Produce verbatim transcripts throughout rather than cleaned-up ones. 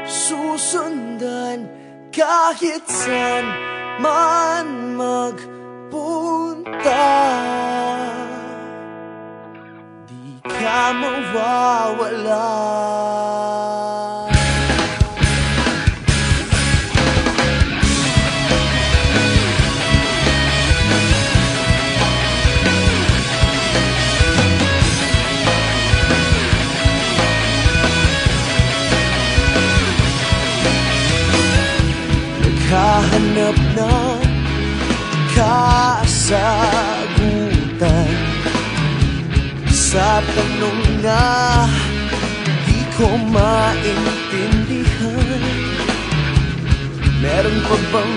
susundan kahit saan man magpunta. Di ka mawawala. Naghahanap ng kasagutan sa tanong na di ko maintindihan. Meron pa bang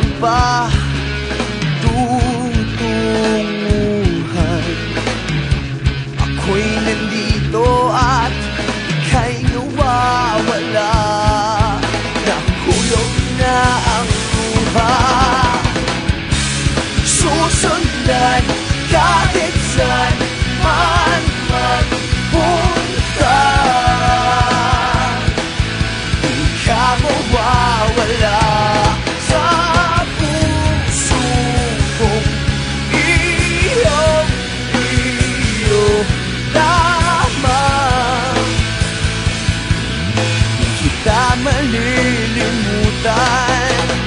patutunguhan? Ako'y nandito at ika'y nawawala. Nahulog na ang luha. Susundan kahit saan man magpunta. Di ka mawawala sa puso kong iyong iyo lamang. Di kita malilimutan.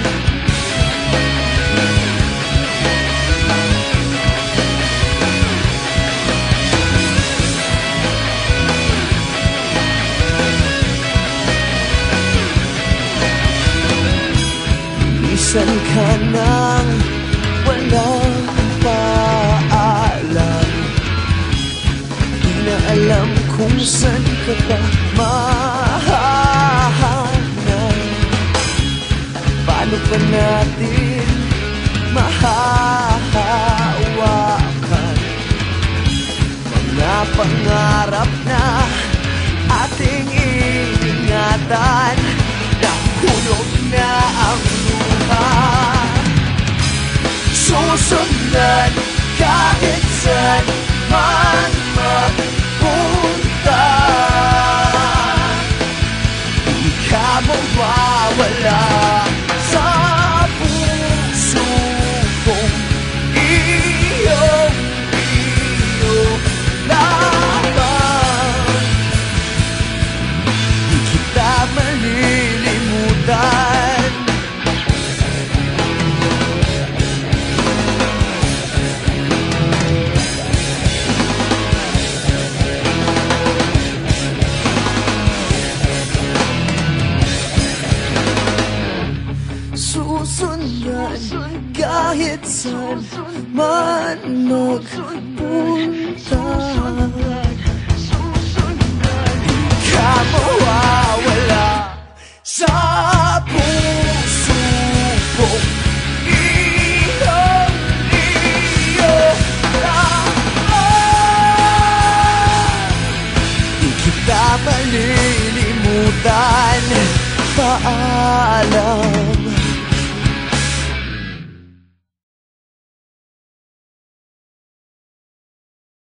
Minsan ka nang walang paalam. Di na alam kung saan ka pa mahanap. Paano pa natin mahahawakan mga pangarap na ating iingatan? Nahulog na ang susundan kahit saan man magpunta. Di ka mawawala sa puso kong iyong iyo lamang. Di kita malilimutan. Susundan kahit saan man magpunta. Di ka mawawala sa puso kong iyong iyo lamang. Di kita malilimutan. Paalam.